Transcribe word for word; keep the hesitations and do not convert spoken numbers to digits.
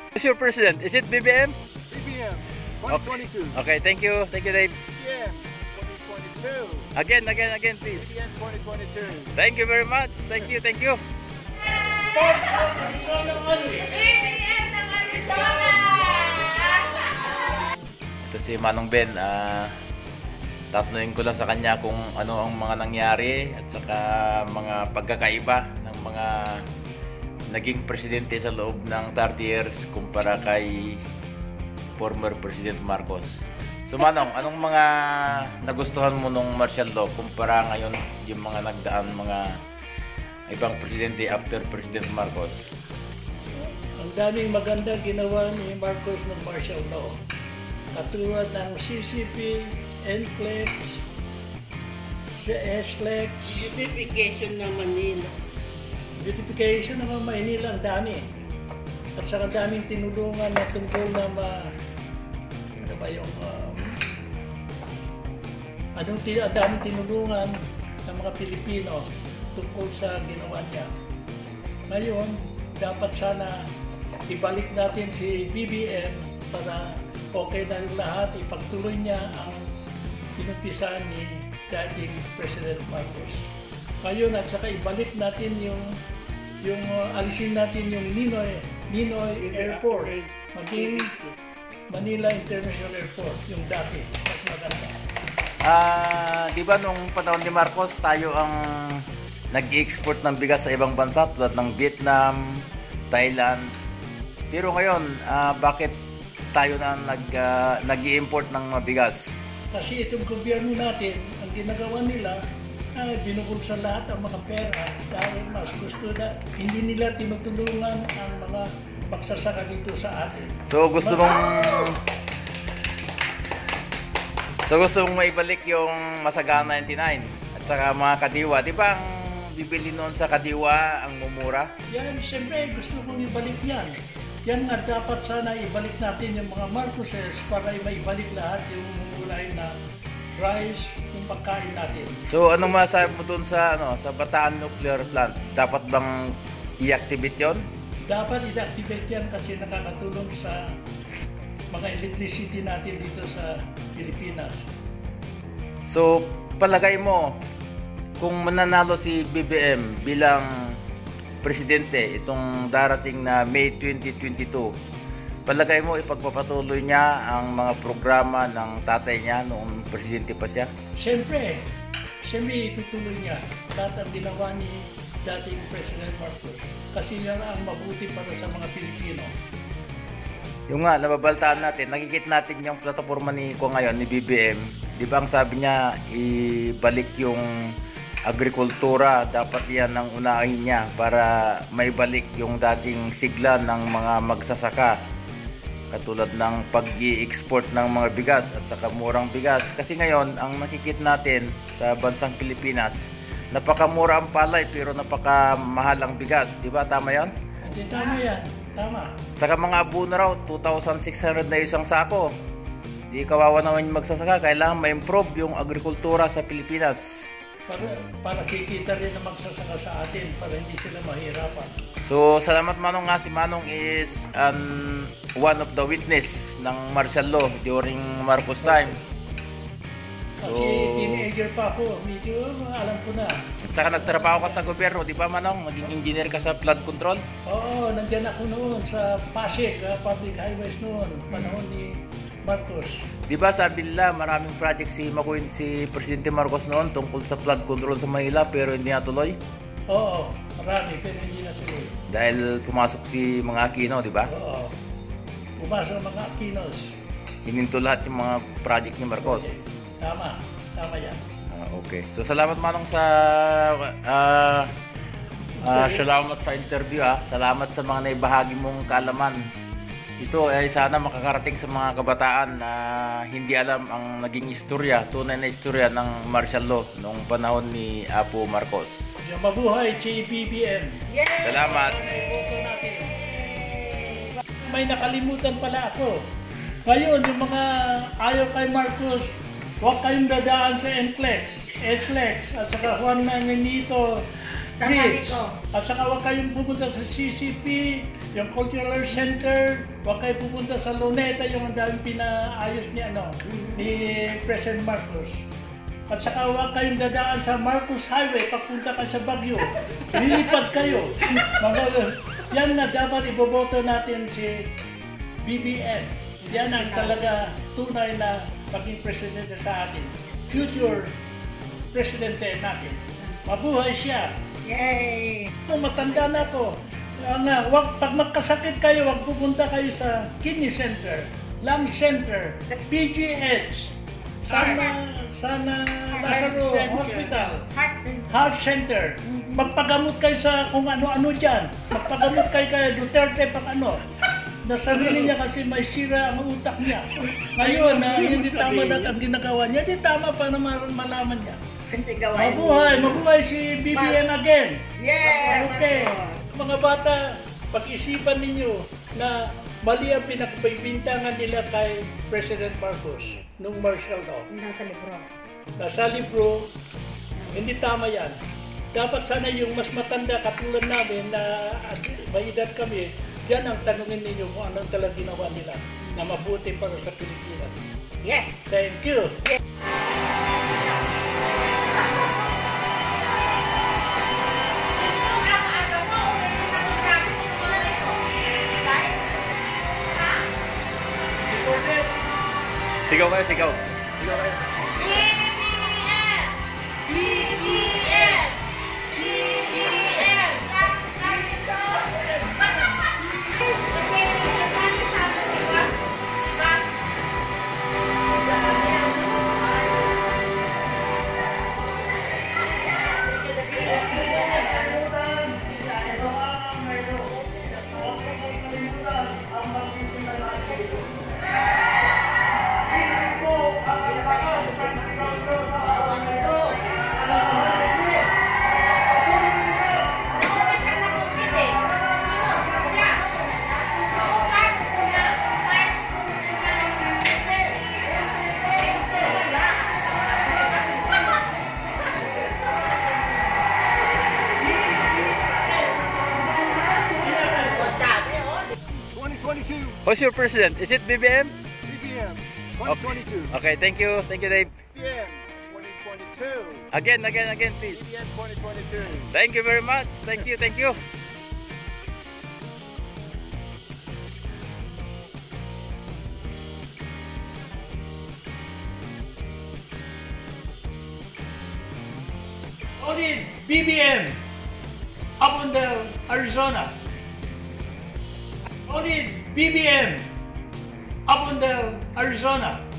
Who's your president? Is it B B M? B B M, twenty twenty-two. Okay, thank you. Thank you, Dave. B B M, twenty twenty-two. Again, again, again, please. B B M, twenty twenty-two. Thank you very much. Thank you, thank you. Ito si Manong Ben. Uh, Tatluin ko lang sa kanya kung ano ang mga nangyari at saka mga pagkakaiba ng mga naging presidente sa loob ng thirty years kumpara kay former President Marcos. So Manong, anong mga nagustuhan mo nung martial law kumpara ngayon yung mga nagdaan mga ibang presidente after President Marcos? Ang daming maganda ginawa ni Marcos ng martial law. Katulad ng C C P, N C L E X, S L E X, Beautification ng Manila. Beautification ng Manila, ang dami. At saka daming tinulungan na tungkol na ma... Ano ba yung... Um, anong ang daming tinulungan ng mga Pilipino tungkol sa ginawa niya. Ngayon, dapat sana ibalik natin si B B M para okay na yung lahat, ipagtuloy niya ang pinumpisahan ni dating President Marcos. Ngayon, at saka ibalik natin yung yung uh, alisin natin yung Ninoy Ninoy Airport, maging Manila International Airport, yung dati, mas maganda. Ah, di ba nung panahon ni Marcos tayo ang nag-export ng bigas sa ibang bansa tulad ng Vietnam, Thailand. Pero ngayon, uh, bakit tayo na nag uh, nag-i-import ng mabigas? Kasi itong gobyerno natin, ang ginagawa nila, ay binubulsa lahat ang mga pera dahil mas gusto na hindi nila tinutulungan ang mga magsasaka dito sa atin. So gusto mong So gusto mong maibalik yung Masagang ninety-nine at saka mga Kadiwa, di ba ang bibili noon sa Kadiwa ang mumura? Yan, siyempre gusto kong ibalik yan. Yan nga dapat sana ibalik natin yung mga Marcoses para maibalik lahat yung mumulay na rice, yung pagkain natin. So anong masasabi mo doon sa ano sa Bataan Nuclear Plant? Dapat bang i-activate 'yon? Dapat i-activate yan kasi nakakatulong sa mga electricity natin dito sa Pilipinas. So palagay mo kung mananalo si B B M bilang presidente itong darating na May twenty twenty-two, palagay mo ipagpapatuloy niya ang mga programa ng tatay niya noong presidente pa siya? Siyempre, siyempre itutuloy niya lahat ang ginawa ni dating President Marcos kasi yan ang mabuti para sa mga Pilipino. Yung nga, nababaltaan natin, nakikita natin yung plataforma ni ko ngayon, ni B B M. Di ba ang sabi niya, ibalik yung agrikultura, dapat yan ang unahin niya para maibalik yung dating sigla ng mga magsasaka. Katulad ng pag-i-export ng mga bigas at saka murang bigas. Kasi ngayon, ang nakikita natin sa bansang Pilipinas, napakamura ang palay pero napakamahal ang bigas. Di ba? Tama yan? Hindi, tama yan. Tama. Saka mga abono raw, two thousand six hundred na isang sako. Di kawawa naman yung magsasaka. Kailangan ma-improve yung agrikultura sa Pilipinas. Para, para kikita rin na magsasaka sa atin para hindi sila mahirapan. So, salamat Manong nga. Si Manong is um, one of the witness ng martial law during Marcos time. Kasi so, teenager pa ako, medyo alam ko na. At saka nagtrabaho ka sa gobyerno, di ba Manong? Naging engineer ka sa flood control? Oo, nandyan ako noon sa Pasig, uh, public highways noon, panahon ni Marcos. Di ba sabi nila maraming project si Makoy, si Presidente Marcos noon tungkol sa flood control sa Manila pero hindi natuloy? Oo, marami pero hindi natuloy. Dahil pumasok si mga Aquino, di ba? Oo, pumasok ang mga Aquinos. Hininto lahat yung mga project ni Marcos. Okay. Tama, tama yan. Ah, okay. So salamat Manong sa uh, uh, salamat sa interview ah. Salamat sa mga naibahagi mong kaalaman. Ito ay sana makakarating sa mga kabataan na hindi alam ang naging istorya, tunay na istorya ng martial law noong panahon ni Apo Marcos. Yung mabuhay si B B M. Yes! Salamat. May nakalimutan pala ako. Ngayon, yung mga ayaw kay Marcos, huwag kayong dadaan sa N C L E X, S L E X, at saka Juan Nanganito Bridge. At saka huwag kayong pumunta sa C C P, Yung Cultural Center, huwag kayo pupunta sa Luneta, yung ang daming pinaayos ni, ano, ni President Marcos. At saka huwag kayong dadaan sa Marcos Highway, pagpunta ka sa Baguio. Lilipad kayo. Mga, yan na dapat iboboto natin si B B M. Yan ang talaga tunay na maging presidente sa atin. Future presidente natin. Mabuhay siya. Yay! Kung matanda na ako, nga, wag, pag magkasakit kayo, wag pupunta kayo sa kidney center, lung center, P G H, sana, sana Lazaro Hospital, Heart Center. Heart Center. Magpagamot kayo sa kung ano-ano dyan. Magpagamot kayo kay Duterte pag ano. Nasarili niya kasi may sira ang utak niya. Ngayon, na hindi tama na ang ginagawa niya, hindi tama pa na malaman niya. Kasi gawain mo. Mabuhay, mabuhay si B B M again. Yeah! Okay. Mga bata, pag-isipan ninyo na mali ang pinagpibintangan nila kay President Marcos nung martial law. Nasa libro. Nasa libro, hindi tama yan. Dapat sana yung mas matanda katulad namin na may edad kami, yan ang tanungin ninyo kung anong talagang ginawa nila na mabuti para sa Pilipinas. Yes! Thank you. Sigaw kayo, sigaw. Sigaw kayo. B B M! B B M! B B M! twenty twenty-two, Who's your president? Is it B B M? B B M, twenty twenty-two. Okay, thank you. Thank you, Dave. B B M, twenty twenty-two. Again, again, again, please. B B M, twenty twenty-two. Thank you very much. Thank you, thank you. Only B B M up on the Arizona. Only B B M up on the Arizona.